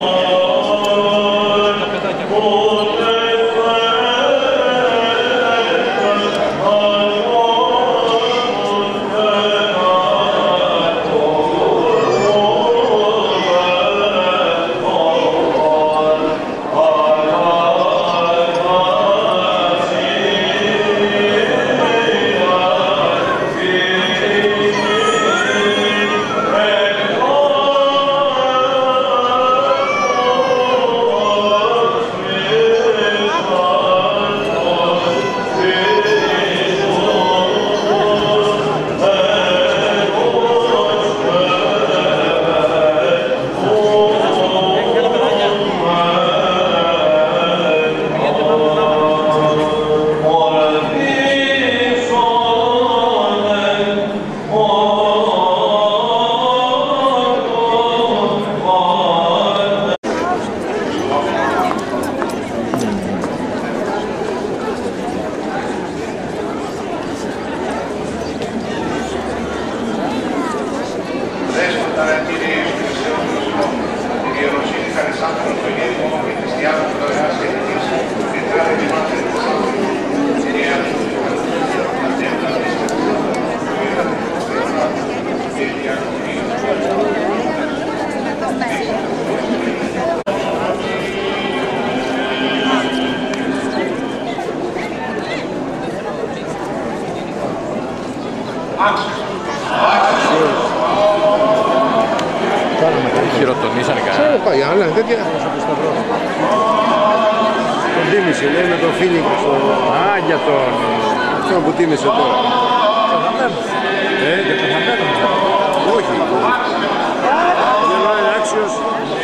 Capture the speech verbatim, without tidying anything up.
Χειροτονίσανε κανένα. Ξέρω πάει, αλλά τέτοια. Τον τίμησε, λέει με τον Φίλιππ στο... Α, για τον... Αυτό που τίμησε τώρα. Ε, για τον Χαμένο. Όχι. Δεν είναι άξιος.